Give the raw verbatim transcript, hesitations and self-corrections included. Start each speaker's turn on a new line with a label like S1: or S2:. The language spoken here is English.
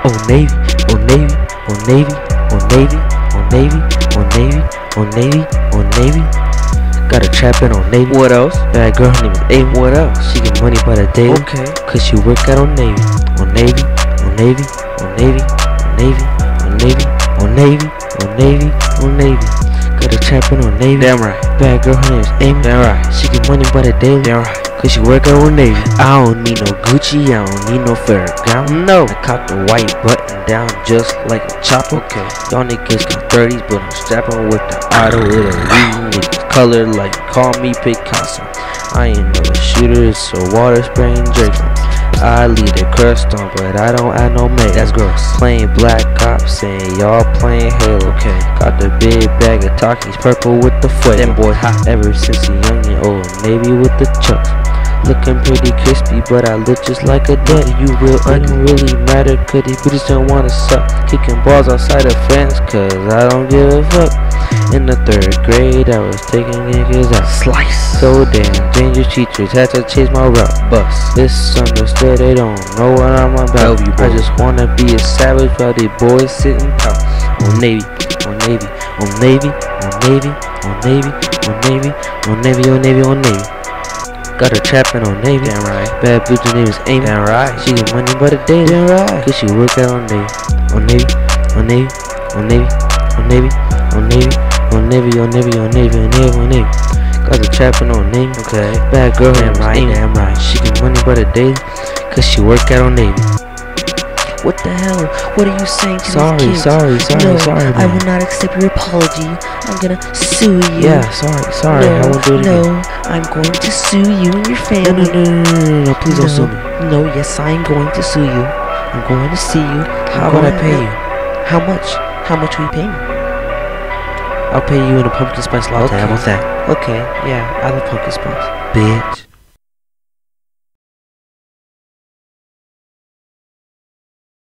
S1: on Navy, on Navy, on Navy, on Navy, on Navy, on Navy, on Navy, on Navy. Got a trappin' on Navy.
S2: What else?
S1: That girl, her name is Amy.
S2: What else?
S1: She get money by the day.
S2: Okay.
S1: Cause she work out on Navy. On Navy, on Navy, on Navy, on Navy, on Navy, on Navy, on Navy, on Navy. Got a trappin' on Navy.
S2: Damn right.
S1: Bad girl, her name is Amy.
S2: Damn right.
S1: She get money by the day.
S2: Damn right.
S1: Cause she work out on Navy. I don't need no Gucci, I don't need no Ferragamo.
S2: No.
S1: I caught the white button down just like a chopper.
S2: Okay.
S1: Y'all niggas got thirties, but I'm strapping with the auto. It'll leave niggas color like call me Picasso. I ain't no shooter, it's a water spraying Draco. I leave the crust on, but I don't add no make.
S2: That's gross.
S1: Playing Black Ops, saying y'all playing Halo.
S2: Okay.
S1: Got the big bag of Takis, purple with the fuego.
S2: Them boys hot.
S1: Ever since a youngin', old Navy with the chucks. Looking pretty crispy, but I look just like a daddy. You real, I don't really matter, cause these bitches don't wanna suck. Kicking balls outside of fence, cause I don't give a fuck. In the third grade, I was taking niggas out.
S2: Slice.
S1: So damn dangerous, teachers had to chase my route.
S2: Bus.
S1: Misunderstood, they don't know what I'm about.
S2: You
S1: I just wanna be a savage while these boys sitting out. On Navy, on Navy, on Navy, on Navy, on Navy, on Navy, on Navy, on Navy, on Navy. Got her trappin' on Navy.
S2: Damn right.
S1: Bad bitch, her name is Amy.
S2: Damn right.
S1: She get money by the day.
S2: Damn right.
S1: Cause she work out on Navy. On Navy, on Navy, on Navy, on Navy, on Navy, on Navy, on Navy, on Navy, on Navy, on Navy. Got her trappin' on Navy.
S2: Okay.
S1: Bad girl, her
S2: Damn
S1: name is
S2: right.
S1: Amy.
S2: Damn right.
S1: She get money by the day. Cause she work out on Navy.
S3: What the hell? What are you saying to
S1: Sorry,
S3: these kids?
S1: sorry, sorry,
S3: no,
S1: sorry,
S3: I
S1: man.
S3: will not accept your apology. I'm gonna sue you.
S1: Yeah, sorry, sorry.
S3: No,
S1: I won't do it
S3: no,
S1: again.
S3: I'm going to sue you and your
S1: No,
S3: family.
S1: no, no, no, no, no, no, please don't sue me.
S3: No, yes, I'm going to sue you. I'm going to sue you.
S1: How
S3: I'm
S1: about I
S3: going-
S1: pay you?
S3: How much? How much will you pay me?
S1: I'll pay you in a pumpkin spice latte.
S3: Okay.
S1: How about that?
S3: Okay, yeah, I have a pumpkin spice.
S1: Bitch.